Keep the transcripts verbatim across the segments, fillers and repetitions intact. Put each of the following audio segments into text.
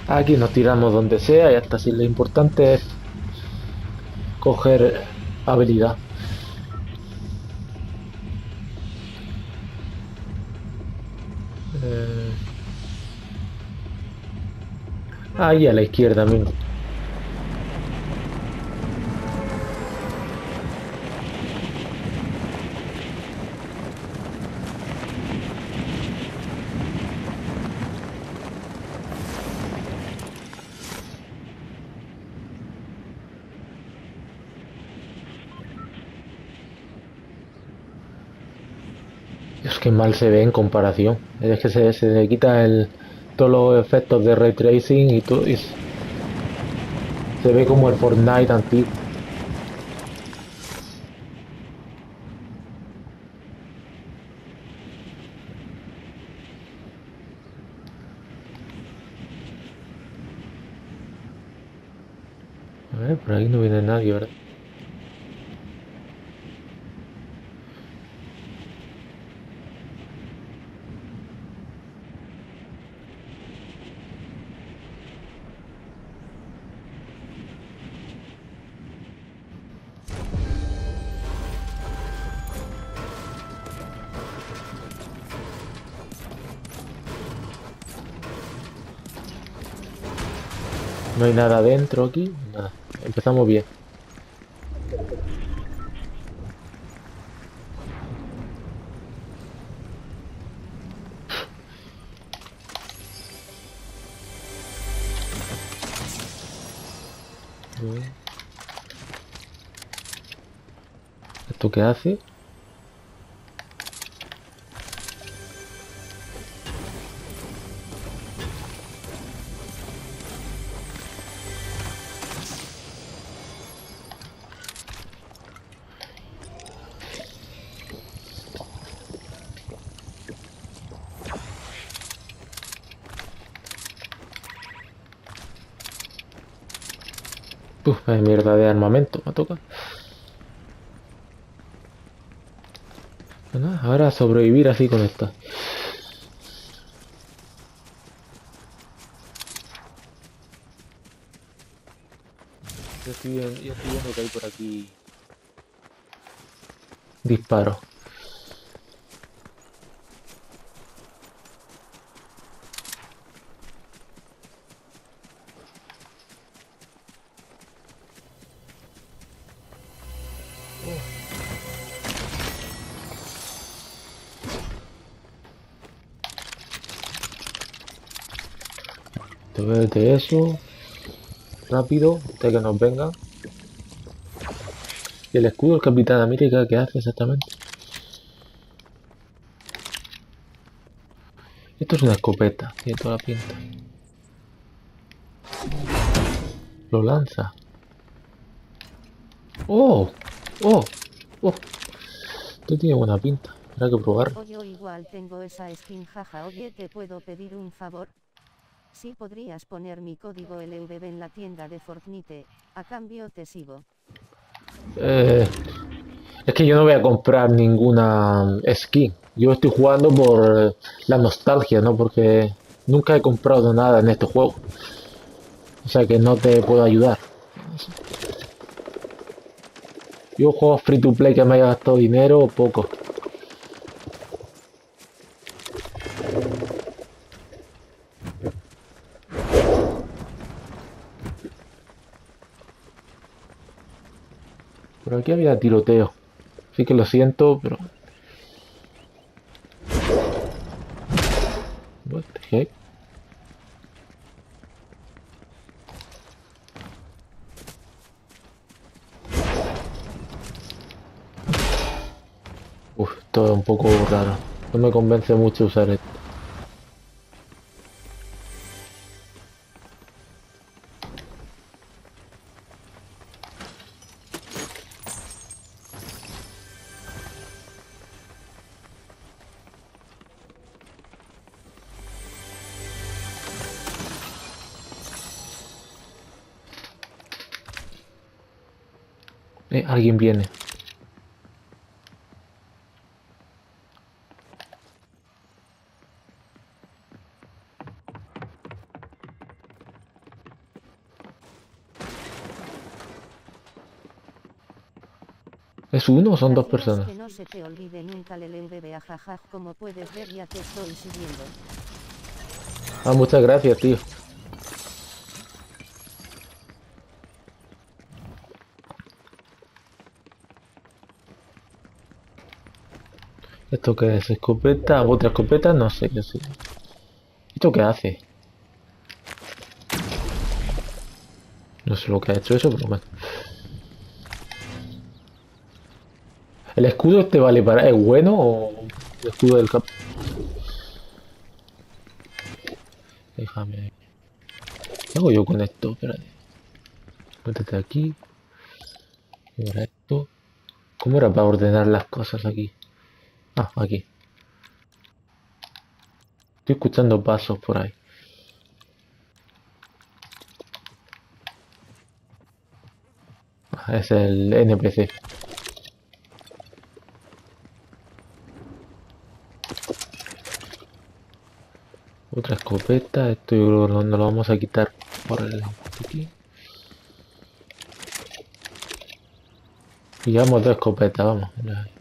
Aquí nos tiramos donde sea y hasta si lo importante es coger habilidad. Eh, Ahí a la izquierda, amigo. Es que mal se ve en comparación. Es que se, se le quita el, todos los efectos de ray tracing y, todo, y se ve como el Fortnite antiguo. A ver, por aquí no viene nadie, ¿verdad? No hay nada adentro aquí. Nada. Empezamos bien. Bien. ¿Esto qué hace? Uf, es mierda de armamento, me toca. Bueno, ahora sobrevivir así con esta. Yo estoy, vi- yo estoy viendo que hay por aquí disparos. Te veo de eso, rápido, hasta que nos vengan. Y el escudo del Capitán América, ¿qué hace exactamente? Esto es una escopeta, tiene toda la pinta. Lo lanza. ¡Oh! ¡Oh! ¡Oh! Esto tiene buena pinta. Habrá que probarlo. O yo igual tengo esa skin, jaja. Oye, ¿te puedo pedir un favor? Si podrías poner mi código L V B en la tienda de Fortnite, a cambio te sigo. Eh, es que yo no voy a comprar ninguna skin. Yo estoy jugando por eh, la nostalgia, ¿no? Porque nunca he comprado nada en este juego. O sea que no te puedo ayudar. Yo juego free to play que me haya gastado dinero o poco. Por aquí había tiroteo. Así que lo siento, pero... What the heck? Uf, todo un poco raro. No me convence mucho usar esto. Eh, alguien viene. ¿Es uno o son dos Gracias, personas? que no se te olvide nunca el L V B a jajaj, como puedes ver ya te estoy siguiendo. Ah, muchas gracias, tío. ¿Esto qué es? ¿Escopeta? ¿Otra escopeta? No sé qué es. ¿Esto qué hace? No sé lo que ha hecho eso, pero bueno. ¿El escudo este vale para... ¿Es bueno o el escudo del cap? Déjame... ¿Qué hago yo con esto? Espérate. Métete aquí. Y ahora esto. ¿Cómo era para ordenar las cosas aquí? Ah, aquí. Estoy escuchando pasos por ahí. Ah, es el N P C. Otra escopeta. Esto yo creo que no, no lo vamos a quitar por el... aquí. Y llevamos dos escopetas, vamos.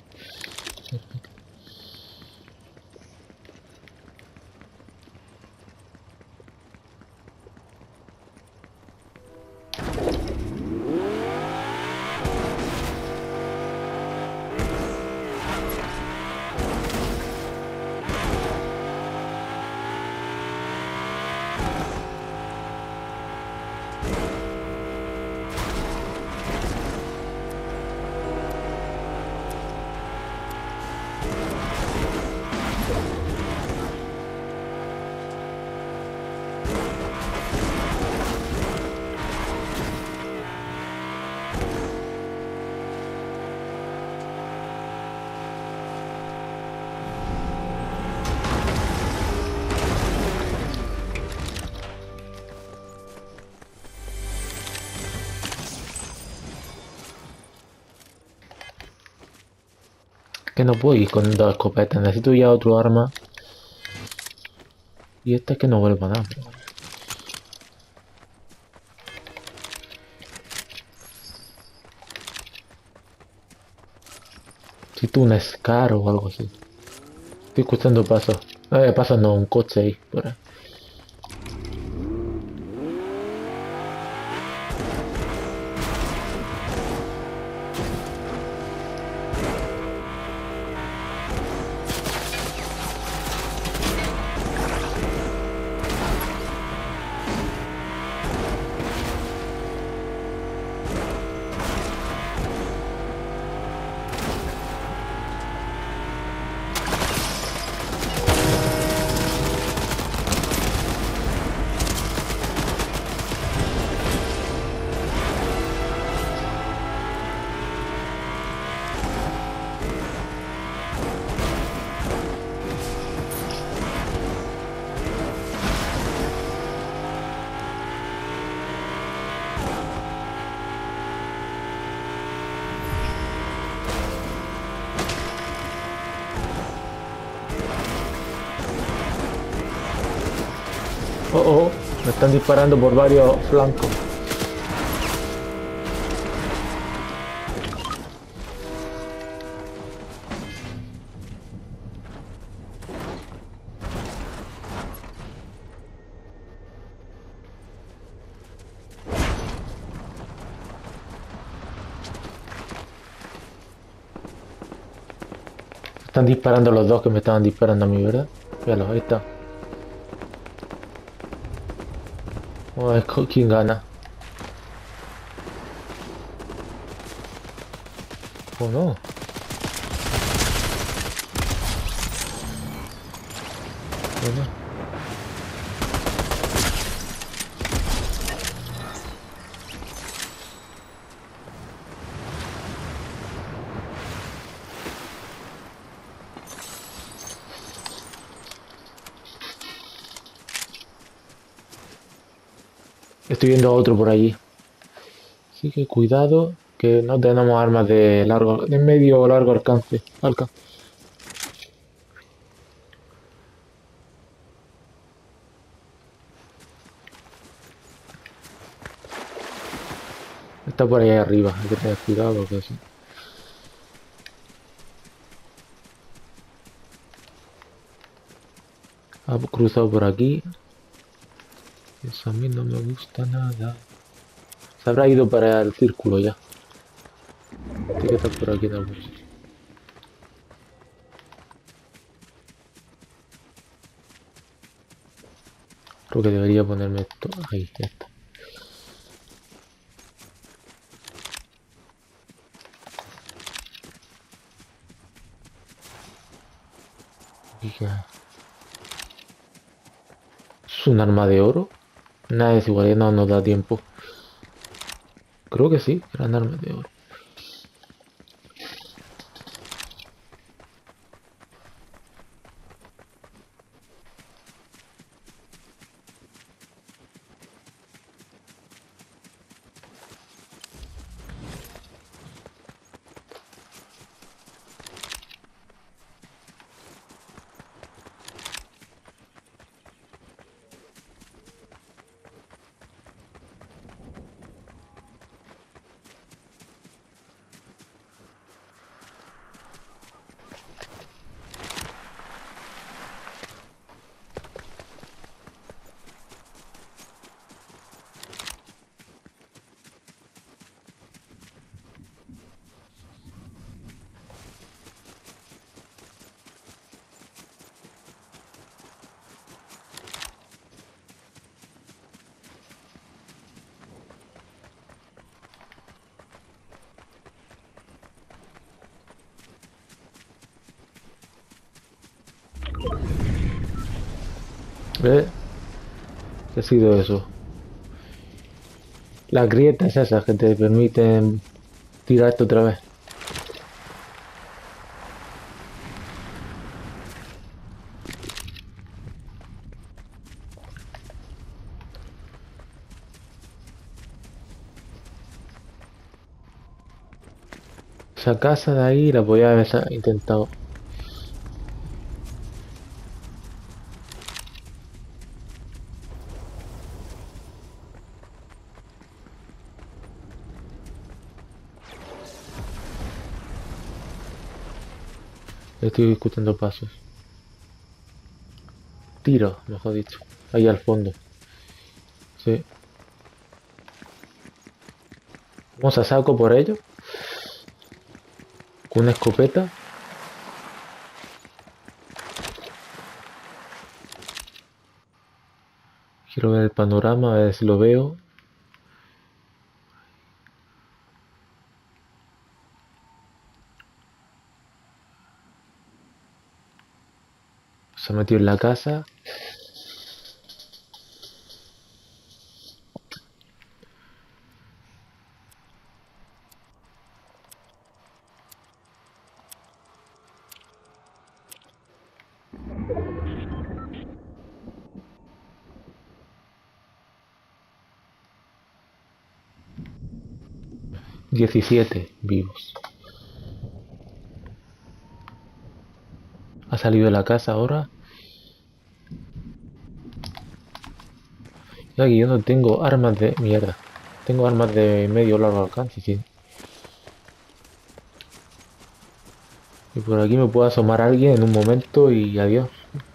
Que no puedo ir con dos escopetas, necesito ya otro arma. Y esta es que no vuelva a dar. Necesito un Scar o algo así. Estoy escuchando pasos. Eh, pasos no, un coche ahí, por ahí. Oh, oh, me están disparando por varios flancos. Están disparando los dos que me estaban disparando a mí, ¿verdad? Míralo, ahí está. Vamos a ver quién gana. ¿O no? ¿O no? Estoy viendo a otro por allí. Así que cuidado, que no tenemos armas de largo, de medio o largo alcance. Alca. Está por ahí arriba, hay que tener cuidado porque sí. Ha cruzado por aquí. Eso a mí no me gusta nada. Se habrá ido para el círculo ya. Tiene que estar por aquí en algún sitio. Creo que debería ponerme esto. Ahí, ya está. Y ya. ¿Es un arma de oro? Nada de desigualdad, no nos da tiempo. Creo que sí, eran armas de oro. ¿Ves? ¿Qué ha sido eso? Las grietas esas que te permiten tirar esto otra vez. Esa casa de ahí la podía haber sa- intentado. Estoy escuchando pasos. Tiro, mejor dicho. Ahí al fondo. Sí. Vamos a saco por ello. Con una escopeta. Quiero ver el panorama, a ver si lo veo. Se ha metido en la casa. diecisiete vivos. Ha salido de la casa ahora. Ya que yo no tengo armas de mierda. Tengo armas de medio largo alcance, sí. Y por aquí me puede asomar alguien en un momento y adiós.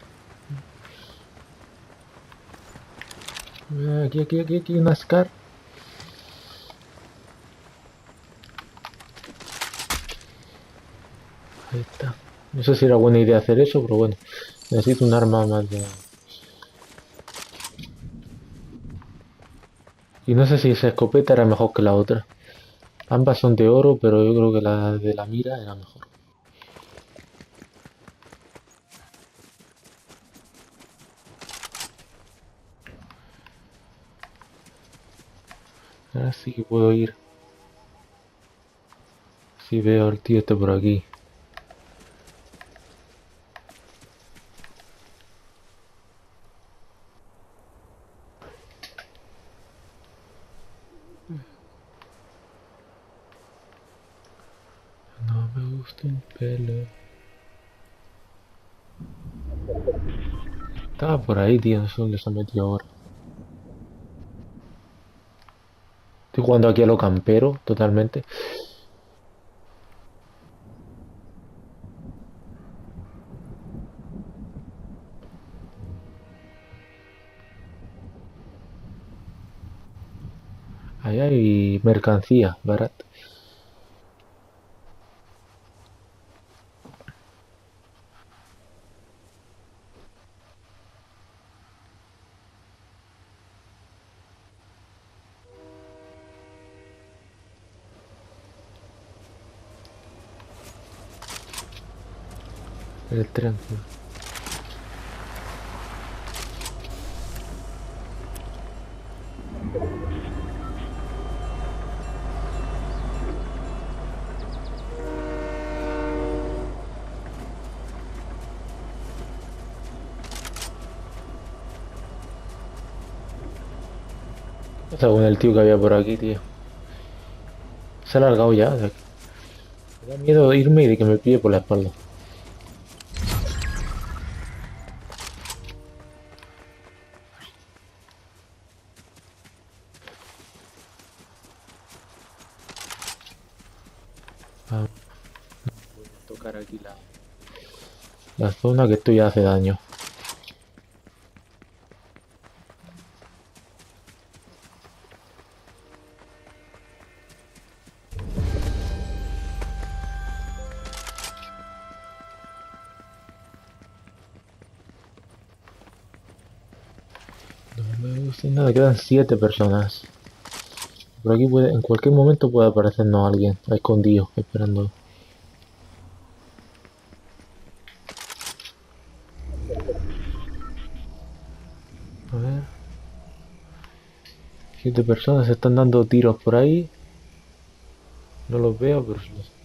Eh, Aquí, aquí, aquí, aquí, una Scar. Ahí está. No sé si era buena idea hacer eso, pero bueno. Necesito un arma más de... Y no sé si esa escopeta era mejor que la otra. Ambas son de oro, pero yo creo que la de la mira era mejor. Ahora sí que puedo ir. Si veo al tío este por aquí. No me gusta un pelo. Estaba por ahí, tío. No sé dónde se ha metido ahora. Estoy jugando aquí a lo campero, totalmente. Ahí hay mercancía barata. El tren. ¿Qué pasa con el tío que había por aquí, tío? Se ha largado ya. O sea, me da miedo irme y de que me pille por la espalda. Ah, voy a tocar aquí la, la zona que esto ya hace daño. No me gusta nada, quedan siete personas. Por aquí puede, en cualquier momento puede aparecernos alguien escondido, esperando. A ver. Siete personas se están dando tiros por ahí. No los veo, pero sí los-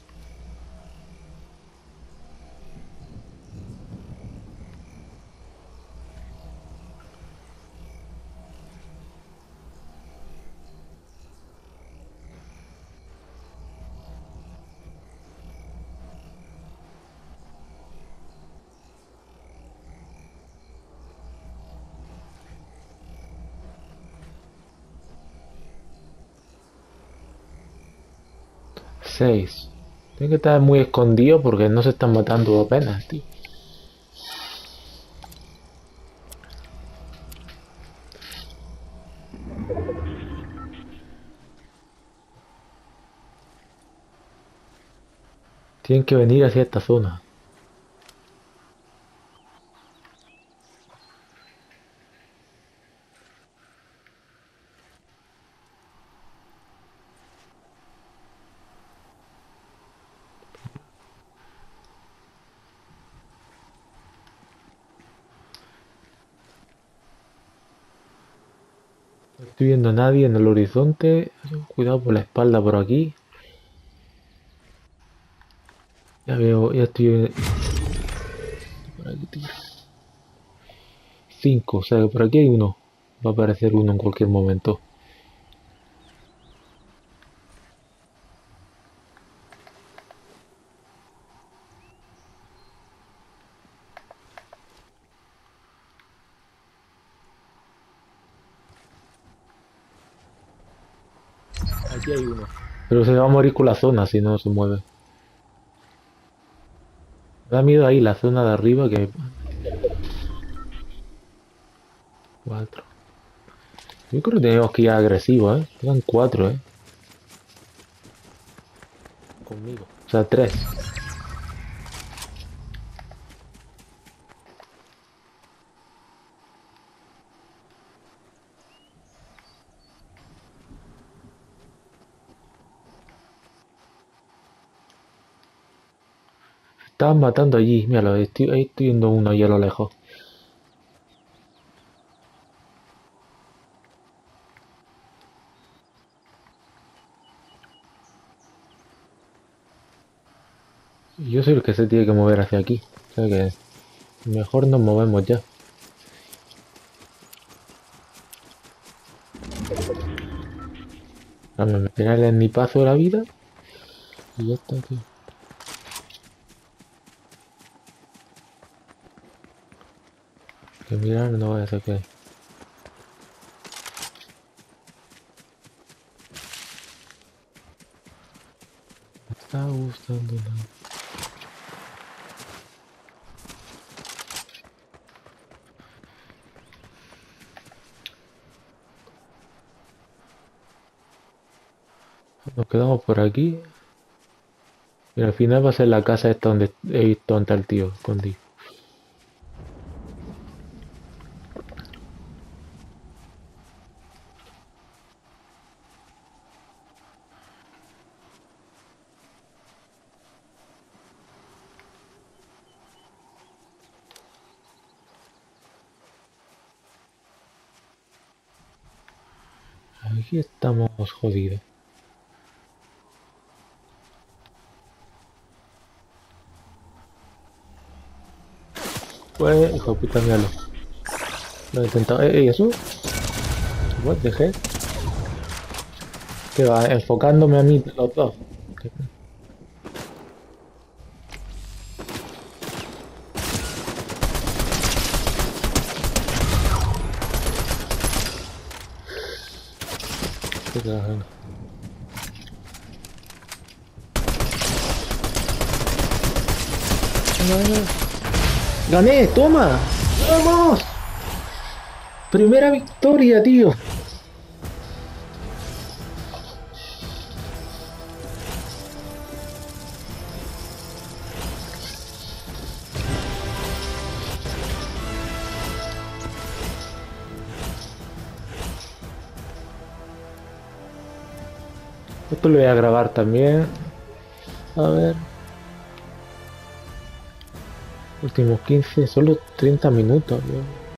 Seis. Tiene que estar muy escondido porque no se están matando apenas, tío. Tienen que venir hacia esta zona. No estoy viendo a nadie en el horizonte. Cuidado por la espalda por aquí. Ya veo, ya estoy por aquí, tío. Cinco, o sea que por aquí hay uno. Va a aparecer uno en cualquier momento. Aquí hay uno. Pero se va a morir con la zona si no se mueve. Me da miedo ahí la zona de arriba que... Cuatro. Yo creo que tenemos que ir agresivos, ¿eh? Quedan cuatro, ¿eh? Conmigo. O sea, tres. Estaban matando allí. Míralo, estoy, ahí estoy viendo uno ahí a lo lejos. Y yo soy el que se tiene que mover hacia aquí. O sea que mejor nos movemos ya. A me pegarle en mi paso de la vida. Y ya está, tío. Que mirar no vaya a ser que... Me está gustando nada. Nos quedamos por aquí. Y al final va a ser la casa esta donde he visto donde está el tío escondido. Aquí estamos jodidos. Pues, hijo de puta, míralo. Lo he intentado. ¿Eh, ¿y eso? What the heck? Que va enfocándome a mí los dos. Qué cagada. ¡Gané! ¡Toma! ¡Vamos! Primera victoria, tío. Esto lo voy a grabar también. A ver. Últimos quince, solo treinta minutos, tío.